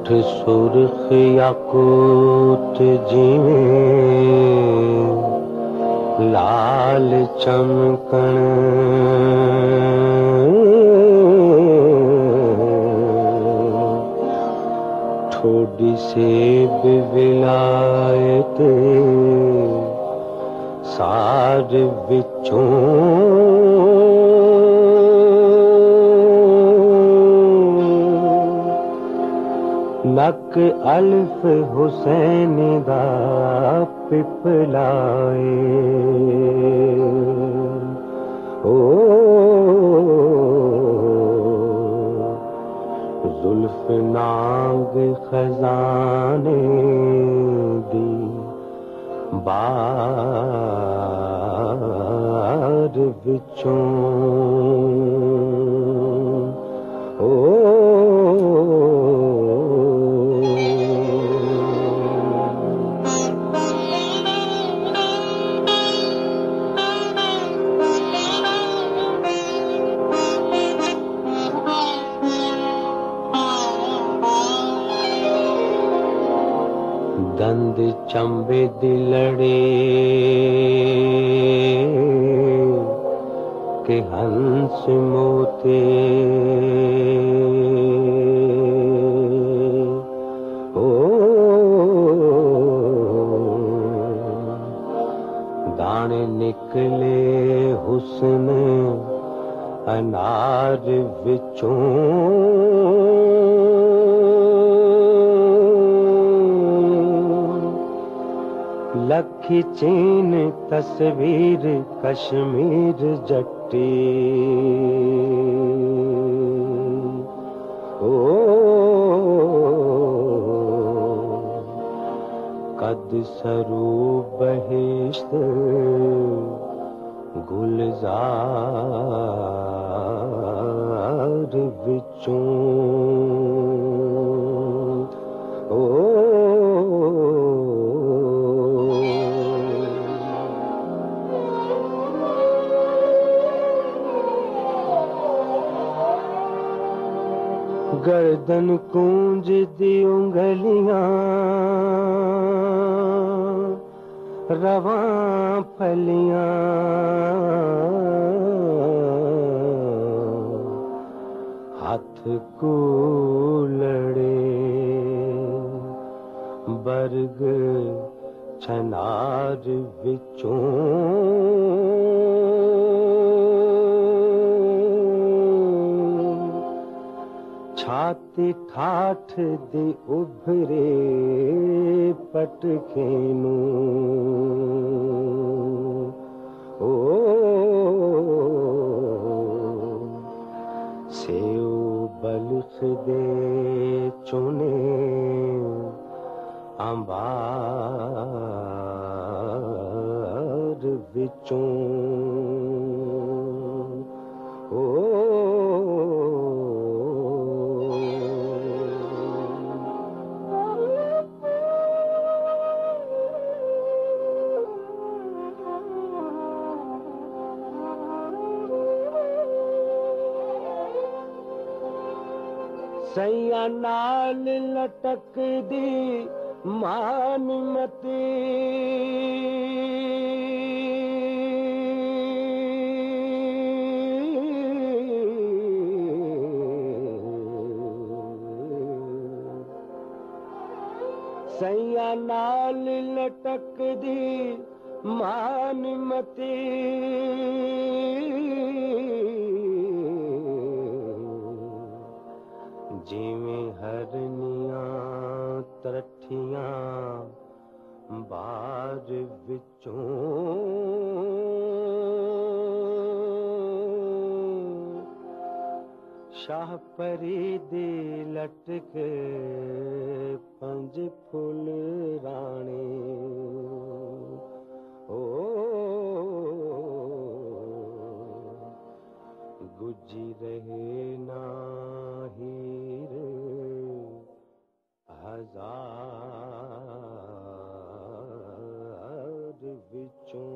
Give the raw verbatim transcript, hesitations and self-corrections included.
होठ सुर्ख याकूत जिवें लाल चमकण, ठोडी सेब विलायत सार विचों, नक अल्फ हुसैन दा पिपलाए। ओ जुल्फ नाग खजाने दी बार विचों। ओ दंद चंबे दिलड़े के हंस मोते। ओ दाने निकले हुस्न अनार विचों। लखी चीन तस्वीर कश्मीर जट्टी। ओ कद सरू बहिश्त गुलजार विचों। ओ गर्दन कूंज दी उंगलियां रवां फलियां। हाथ कूलड़े बरग छनार विचों। छाती ठाठ दे उभरे पटखेनू। ओ सेव बलख दे चुने अंबार विचों। ओ सैया नाल लटक दी मान मती। सैया नाल लटक दी मान मती। जिवें हरनियां तरठियां बार विचों। शाह परी दे लटक पंज फुल राणे। ओ गुजी रहे ना हीर हजार विचों।